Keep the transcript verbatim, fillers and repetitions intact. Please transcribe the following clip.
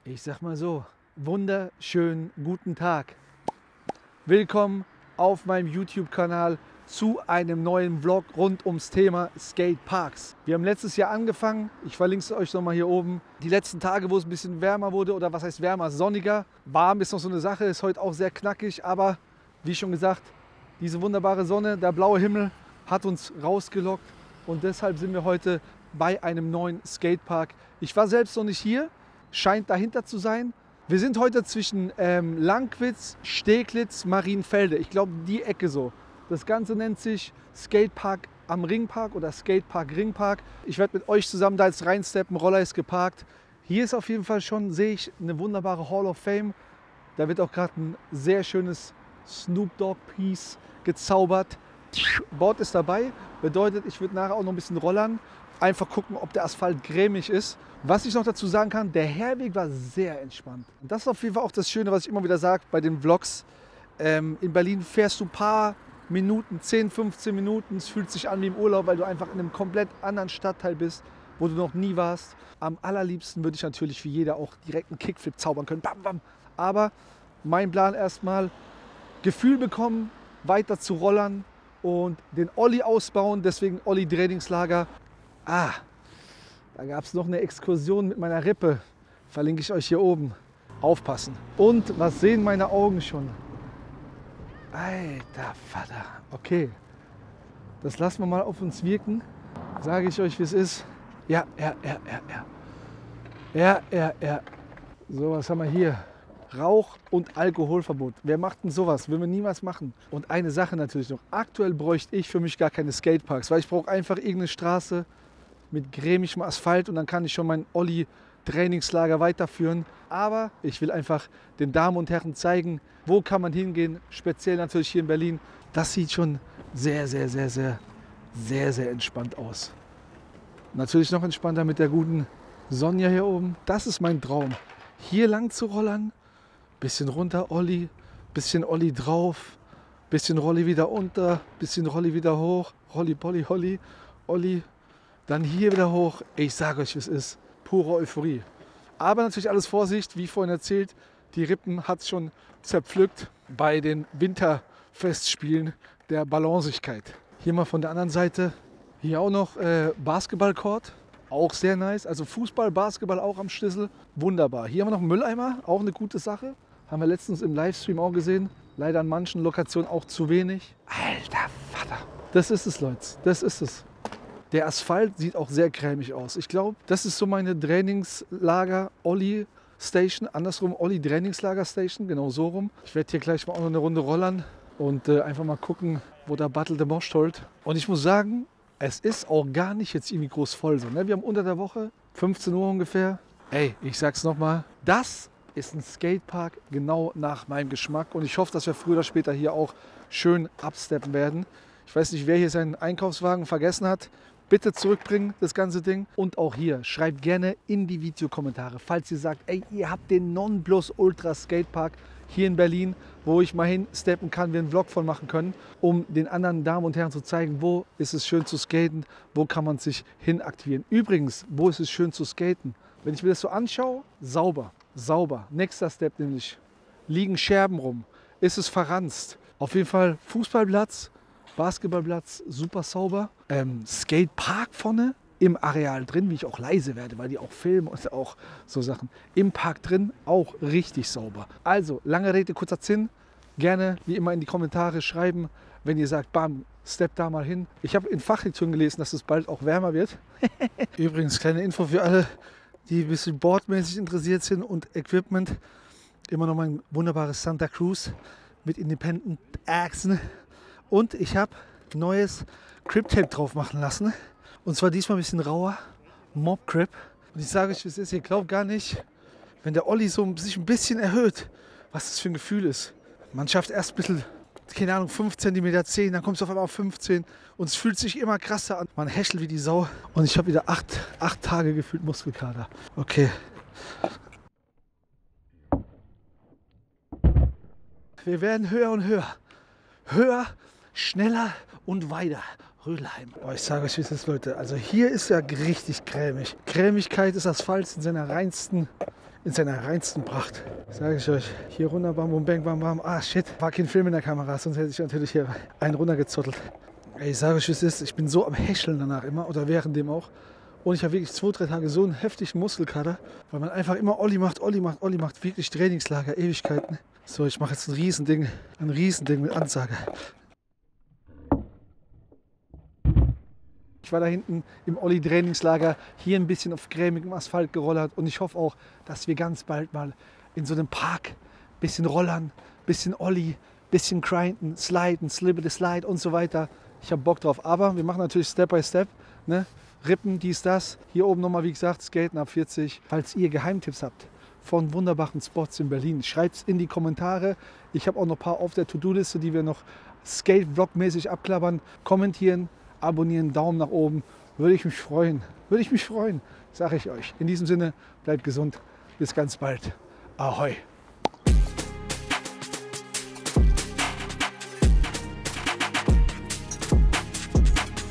Ich sag mal so, wunderschönen guten Tag. Willkommen auf meinem YouTube-Kanal zu einem neuen Vlog rund ums Thema Skateparks. Wir haben letztes Jahr angefangen, ich verlinke es euch nochmal hier oben. Die letzten Tage, wo es ein bisschen wärmer wurde, oder was heißt wärmer, sonniger. Warm ist noch so eine Sache, ist heute auch sehr knackig, aber wie schon gesagt, diese wunderbare Sonne, der blaue Himmel hat uns rausgelockt und deshalb sind wir heute bei einem neuen Skatepark. Ich war selbst noch nicht hier, scheint dahinter zu sein. Wir sind heute zwischen ähm, Lankwitz, Steglitz, Marienfelde. Ich glaube, die Ecke so. Das Ganze nennt sich Skatepark am Ringpark oder Skatepark Ringpark. Ich werde mit euch zusammen da jetzt reinsteppen. Roller ist geparkt. Hier ist auf jeden Fall schon, sehe ich, eine wunderbare Hall of Fame. Da wird auch gerade ein sehr schönes Snoop Dogg Piece gezaubert. Board ist dabei. Bedeutet, ich würde nachher auch noch ein bisschen rollern. Einfach gucken, ob der Asphalt cremig ist. Was ich noch dazu sagen kann, der Herweg war sehr entspannt. Und das ist auf jeden Fall auch das Schöne, was ich immer wieder sage bei den Vlogs. Ähm, in Berlin fährst du ein paar Minuten, zehn, fünfzehn Minuten. Es fühlt sich an wie im Urlaub, weil du einfach in einem komplett anderen Stadtteil bist, wo du noch nie warst. Am allerliebsten würde ich natürlich wie jeder auch direkt einen Kickflip zaubern können. Bam, bam. Aber mein Plan erstmal, Gefühl bekommen, weiter zu rollern und den Olli ausbauen. Deswegen Olli Trainingslager. Ah, da gab es noch eine Exkursion mit meiner Rippe. Verlinke ich euch hier oben. Aufpassen. Und was sehen meine Augen schon? Alter Vater. Okay. Das lassen wir mal auf uns wirken. Sage ich euch, wie es ist. Ja, ja, ja, ja, ja. Ja, ja, ja. So, was haben wir hier? Rauch- und Alkoholverbot. Wer macht denn sowas? Will man niemals machen. Und eine Sache natürlich noch. Aktuell bräuchte ich für mich gar keine Skateparks, weil ich brauche einfach irgendeine Straße mit cremigem Asphalt und dann kann ich schon mein Olli-Trainingslager weiterführen. Aber ich will einfach den Damen und Herren zeigen, wo kann man hingehen, speziell natürlich hier in Berlin. Das sieht schon sehr, sehr, sehr, sehr, sehr, sehr entspannt aus. Natürlich noch entspannter mit der guten Sonja hier oben. Das ist mein Traum. Hier lang zu rollern, bisschen runter Olli, bisschen Olli drauf, bisschen Rolli wieder unter, bisschen Rolli wieder hoch, Rolli, Polli, Holli, Olli. Dann hier wieder hoch. Ich sage euch, wie es ist. Pure Euphorie. Aber natürlich alles Vorsicht, wie vorhin erzählt. Die Rippen hat es schon zerpflückt bei den Winterfestspielen der Balanceigkeit. Hier mal von der anderen Seite. Hier auch noch äh, Basketballcourt. Auch sehr nice. Also Fußball, Basketball auch am Schlüssel. Wunderbar. Hier haben wir noch einen Mülleimer. Auch eine gute Sache. Haben wir letztens im Livestream auch gesehen. Leider an manchen Lokationen auch zu wenig. Alter Vater. Das ist es, Leute. Das ist es. Der Asphalt sieht auch sehr cremig aus. Ich glaube, das ist so meine Trainingslager Olli Station. Andersrum Olli Trainingslager Station, genau so rum. Ich werde hier gleich mal auch noch eine Runde rollern und äh, einfach mal gucken, wo der Battle de Mosch holt. Und ich muss sagen, es ist auch gar nicht jetzt irgendwie groß voll so. Ne? Wir haben unter der Woche, fünfzehn Uhr ungefähr. Ey, ich sag's nochmal, das ist ein Skatepark genau nach meinem Geschmack. Und ich hoffe, dass wir früher oder später hier auch schön absteppen werden. Ich weiß nicht, wer hier seinen Einkaufswagen vergessen hat. Bitte zurückbringen, das ganze Ding. Und auch hier, schreibt gerne in die Videokommentare, falls ihr sagt, ey, ihr habt den Nonplusultra Skatepark hier in Berlin, wo ich mal hinsteppen kann, wir einen Vlog von machen können, um den anderen Damen und Herren zu zeigen, wo ist es schön zu skaten, wo kann man sich hinaktivieren. Übrigens, wo ist es schön zu skaten? Wenn ich mir das so anschaue, sauber, sauber. Nächster Step nämlich, liegen Scherben rum, ist es verranzt. Auf jeden Fall Fußballplatz, Basketballplatz, super sauber. Ähm, Skatepark vorne im Areal drin, wie ich auch leise werde, weil die auch filmen und auch so Sachen. Im Park drin auch richtig sauber. Also, lange Rede, kurzer Sinn. Gerne, wie immer, in die Kommentare schreiben, wenn ihr sagt, bam, step da mal hin. Ich habe in Fachlektüren gelesen, dass es bald auch wärmer wird. Übrigens, kleine Info für alle, die ein bisschen boardmäßig interessiert sind und Equipment. Immer noch mein wunderbares Santa Cruz mit Independent Achsen. Und ich habe neues Grip-Tape drauf machen lassen. Und zwar diesmal ein bisschen rauer. Mob Grip. Und ich sage euch, wie es ist. Ihr glaubt gar nicht, wenn der Olli so sich ein bisschen erhöht, was das für ein Gefühl ist. Man schafft erst ein bisschen, keine Ahnung, fünf Zentimeter, zehn, dann kommt es auf einmal auf fünfzehn. Und es fühlt sich immer krasser an. Man häschelt wie die Sau. Und ich habe wieder acht, acht Tage gefühlt Muskelkater. Okay. Wir werden höher und höher. Höher, schneller und weiter. Rödelheim. Oh, ich sage euch, wie es ist, Leute. Also hier ist ja richtig cremig. Cremigkeit ist Asphalt in seiner reinsten, in seiner reinsten Pracht. Sage ich euch. Hier runter, bam, bam, bam, bam, bam. Ah, shit. War kein Film in der Kamera, sonst hätte ich natürlich hier einen runtergezottelt. Ey, ich sage euch, wie es ist. Ich bin so am Häscheln danach immer oder während dem auch. Und ich habe wirklich zwei, drei Tage so einen heftigen Muskelkater, weil man einfach immer Olli macht, Olli macht, Olli macht. Wirklich Trainingslager, Ewigkeiten. So, ich mache jetzt ein Riesending, ein Riesending mit Ansage. Ich war da hinten im Olli-Trainingslager, hier ein bisschen auf cremigem Asphalt gerollert und ich hoffe auch, dass wir ganz bald mal in so einem Park ein bisschen rollern, ein bisschen Olli, ein bisschen grinden, sliden, slip the slide und so weiter. Ich habe Bock drauf, aber wir machen natürlich Step by Step, ne? Rippen, dies, das. Hier oben nochmal, wie gesagt, Skaten ab vierzig. Falls ihr Geheimtipps habt von wunderbaren Spots in Berlin, schreibt es in die Kommentare. Ich habe auch noch ein paar auf der To-Do-Liste, die wir noch Skate-Vlog-mäßig abklappern. Kommentieren, abonnieren, Daumen nach oben. Würde ich mich freuen. Würde ich mich freuen, sage ich euch. In diesem Sinne, bleibt gesund. Bis ganz bald. Ahoi.